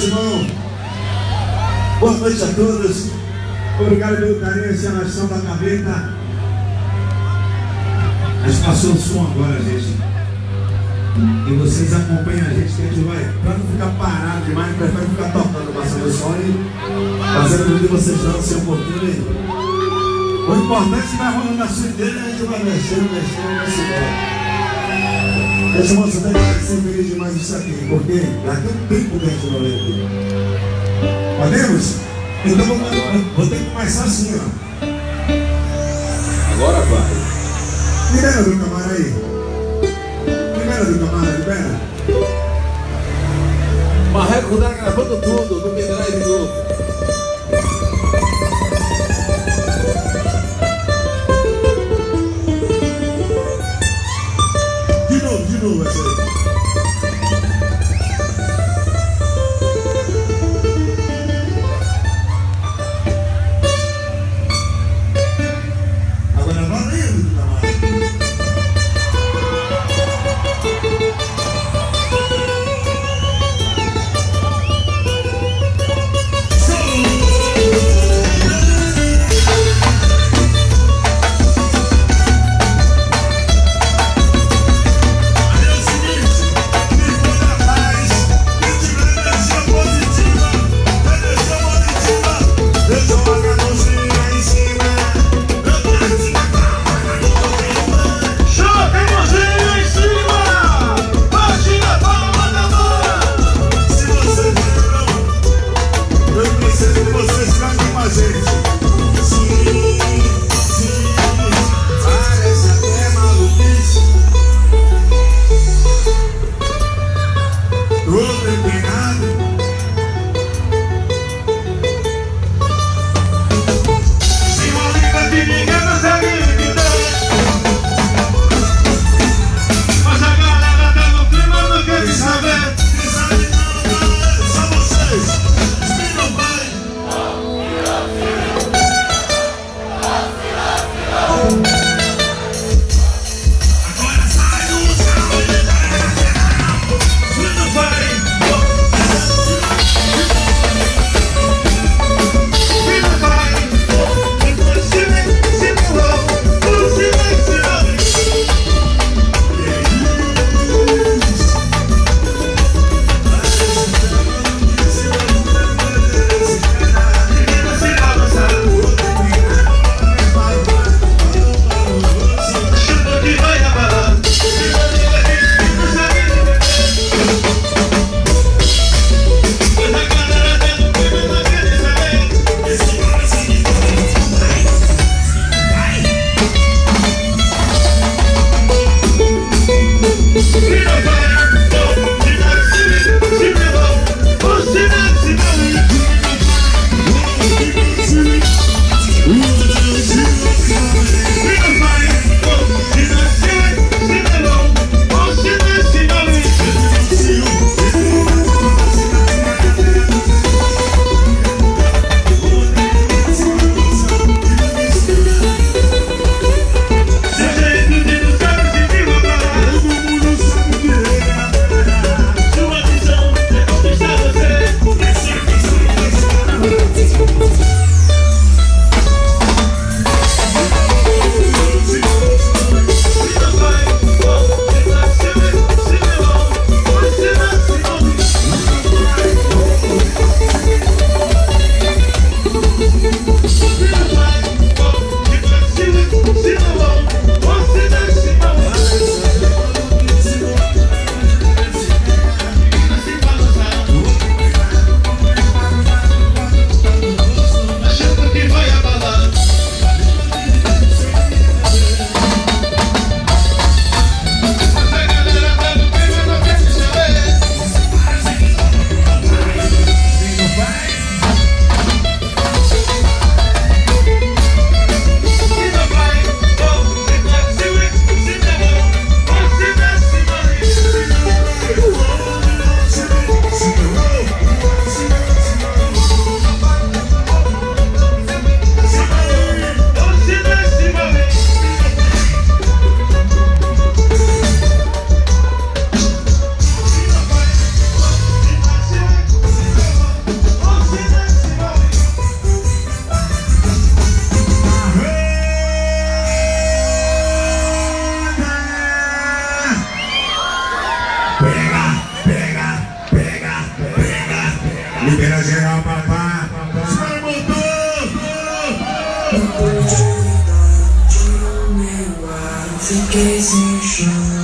Simão. Boa noite a todos. Obrigado pelo carinho e seleção da gaveta. A gente passou o som agora, gente. E vocês acompanham a gente, que a gente vai, pra não ficar parado demais, prefere ficar tocando, passando o som e fazendo com que vocês dancem um pouquinho aí. O importante é que vai rolando a sua ideia, a gente vai mexendo, esse moço tem que ser feliz demais isso aqui, porque daqui um tempo que a gente não lê aqui. Podemos? Então vou ter que começar assim, ó. Agora vai. Libera do camarada aí. Libera do camarada, libera. Marreco tá gravando tudo no pendrive novo. De novo, essa aí. Agora valendo, camarada. Show! to gazing shore.